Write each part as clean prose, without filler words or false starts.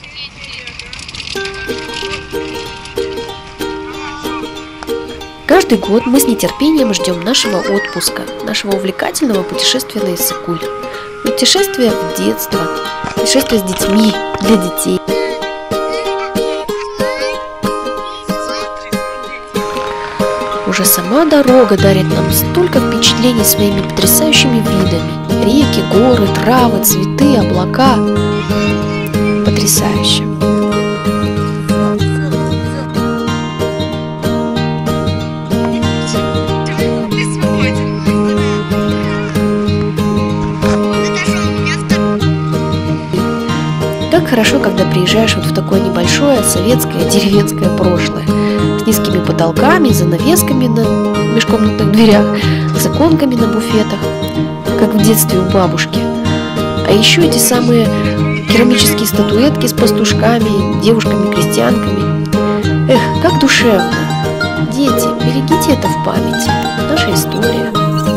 Каждый год мы с нетерпением ждем нашего отпуска, нашего увлекательного путешествия на Иссык-Куль. Путешествие в детство, путешествие с детьми, для детей. Уже сама дорога дарит нам столько впечатлений своими потрясающими видами. Реки, горы, травы, цветы, облака. Потрясающе. Как хорошо, когда приезжаешь вот в такое небольшое советское деревенское прошлое, с низкими потолками, занавесками на межкомнатных дверях, с иконками на буфетах, как в детстве у бабушки. А еще эти самые керамические статуэтки с пастушками, девушками-крестьянками. Эх, как душевно! Дети, берегите это в памяти, наша история.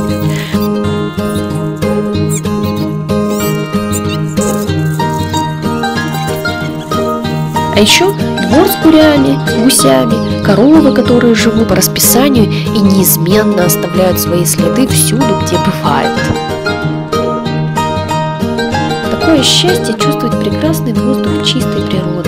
А еще двор с курями, гусями, коровы, которые живут по расписанию и неизменно оставляют свои следы всюду, где бывают. Такое счастье чувствовать прекрасный воздух чистой природы.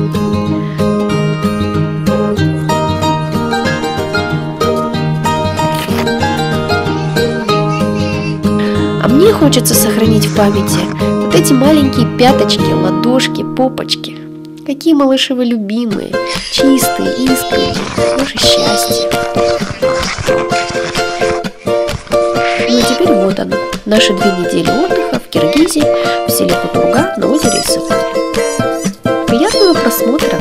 А мне хочется сохранить в памяти вот эти маленькие пяточки, ладошки, попочки. Какие малыши вы любимые, чистые, искренние, наше счастье. Ну а теперь вот оно, наши 2 недели отдыха в Киргизии, в селе Кутурга на озере Иссык-Куль. Приятного просмотра!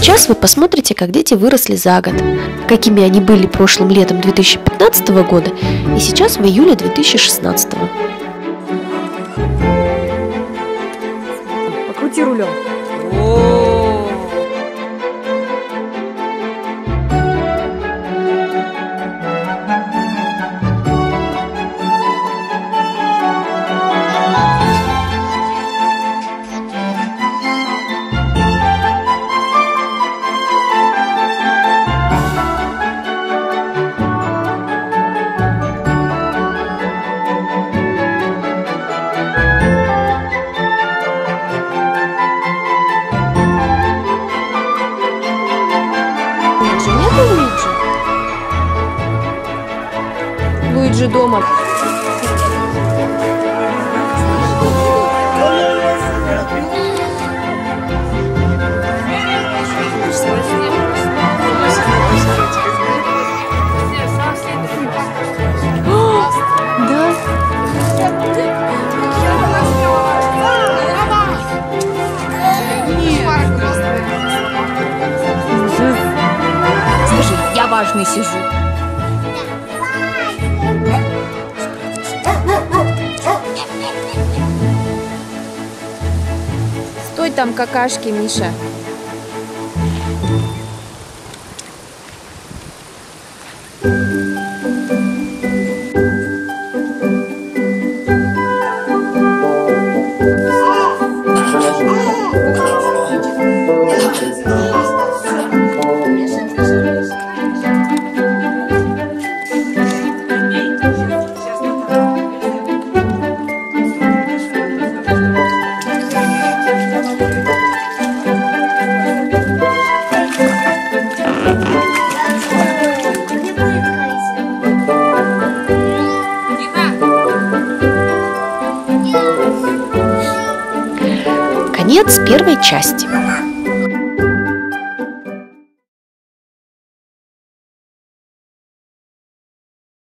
сейчас вы посмотрите, как дети выросли за год, какими они были прошлым летом 2015 года и сейчас в июле 2016. Покрути рулем. Луиджи дома. Да. Скажи, я важный сижу. Стой там, какашки, Миша. Конец первой части.